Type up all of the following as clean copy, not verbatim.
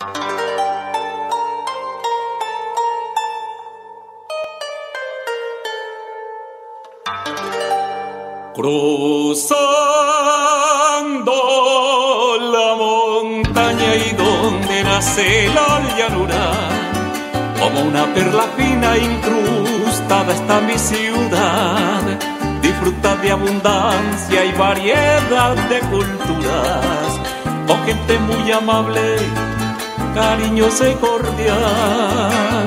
Cruzando la montaña y donde nace la llanura, como una perla fina incrustada está mi ciudad. Disfruta de abundancia y variedad de culturas, con gente muy amable, cariñosa y cordial.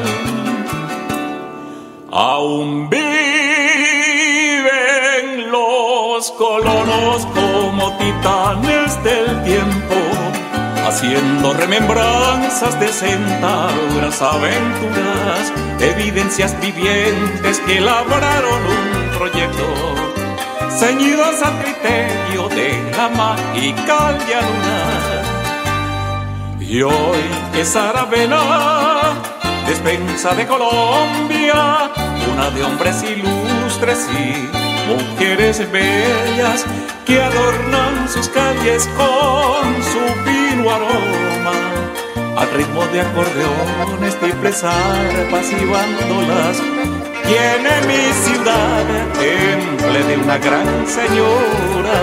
Aún viven los colonos como titanes del tiempo, haciendo remembranzas de centauras aventuras, evidencias vivientes que labraron un proyecto, ceñidos al criterio de la mágica llanura. Y hoy es Aravena, despensa de Colombia, una de hombres ilustres y mujeres bellas que adornan sus calles con su fino aroma, al ritmo de acordeones, triples arpas y bandolas. Tiene mi ciudad temple de una gran señora.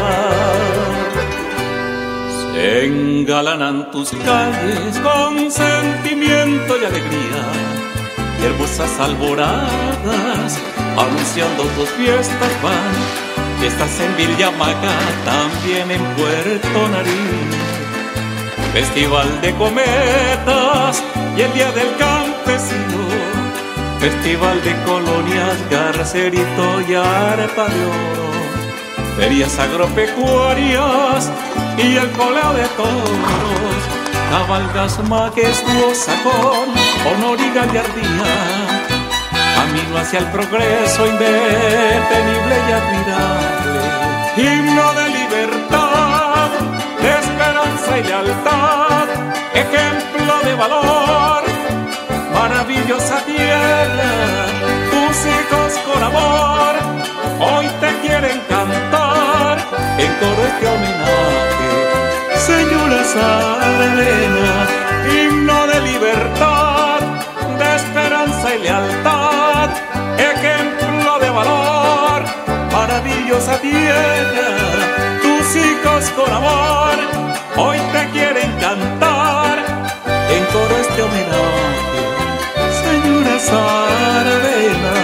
Se engalanan tus calles con sentimiento y alegría, hermosas alboradas anunciando tus fiestas van. Fiestas en Villamaca, también en Puerto Nariz, festival de cometas y el día del campesino, festival de colonias, Garcerito y Arpa de Oro, ferias agropecuarias y el coleo de toros, cabalgas majestuosa con honor y gallardía, camino hacia el progreso indetenible y admirable, himno de libertad, de esperanza y lealtad, ejemplo de valor, maravillosa tierra, tus hijos con amor, hoy te quieren cantar en coro este homenaje, señora Aravena, himno de libertad, de esperanza y lealtad, ejemplo de valor, maravillosa tierra, tus hijos con amor, hoy te quieren cantar en coro este homenaje, señora Aravena.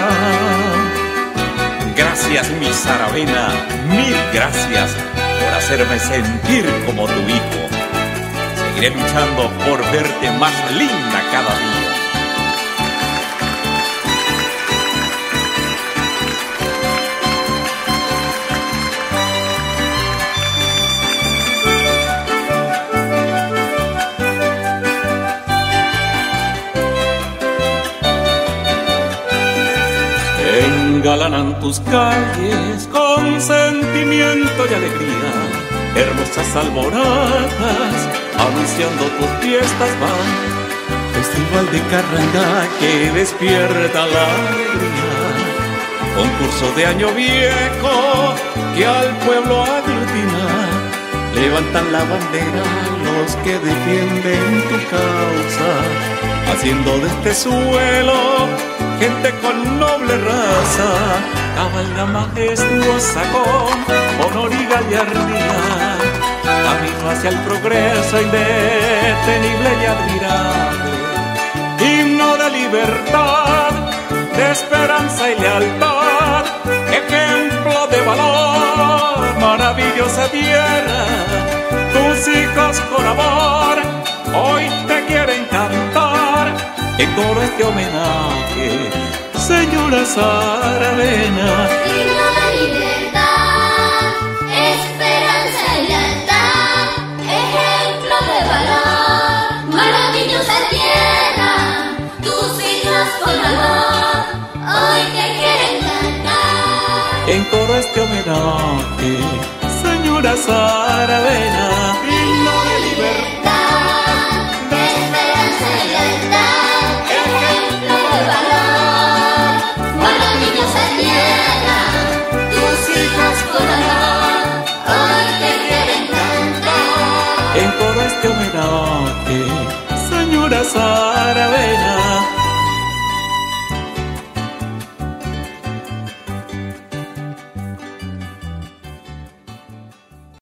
Gracias, mi Aravena, mil gracias por hacerme sentir como tu hijo. Seguiré luchando por verte más linda cada día. Engalanan tus calles con sentimiento y alegría, hermosas alboradas anunciando tus fiestas van, festival de carranga que despierta la alegría, concurso de año viejo que al pueblo aglutina, levantan la bandera los que defienden tu causa, haciendo de este suelo gente con noble raza, cabalga majestuosa con honor y gallardía, camino hacia el progreso indetenible y admirable, himno de libertad, de esperanza y lealtad, ejemplo de valor, maravillosa tierra, tus hijos con amor, hoy te quieren cantar en coro este homenaje, señora Aravena. Himno de libertad, esperanza y lealtad, ejemplo de valor, maravillosa tierra, tus hijos con amor, hoy te quieren cantar en coro este homenaje, señora Aravena. Himno de libertad.